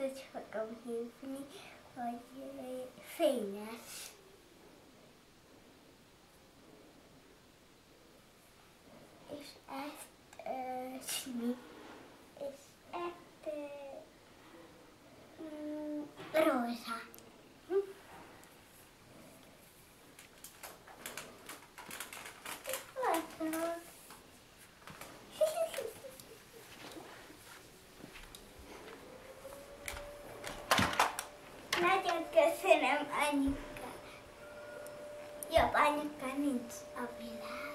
úgy fogom hívni, hogy Fényes. És ezt Simi. És ezt Rózsa. Nagyon köszönöm, anyuka. Jobb anyuka nincs a világon.